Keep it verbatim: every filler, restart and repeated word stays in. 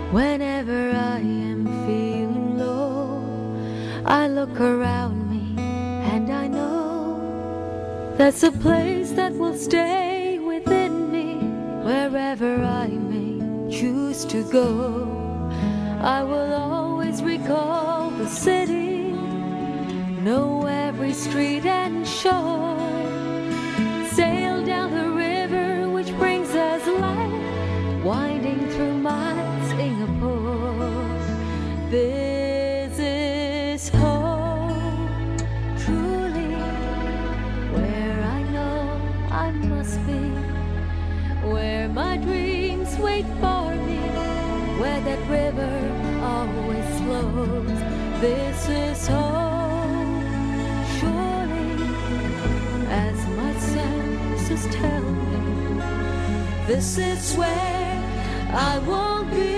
Whenever I am feeling low, I look around me and I know that's a place that will stay within me. Wherever I may choose to go, I will always recall the city, know every street and shore, sail down the river which brings us life, winding through my Singapore. This is home, truly, where I know I must be, where my dreams wait for me, where that river always flows. This is home, surely, as my senses tell me. This is where I won't be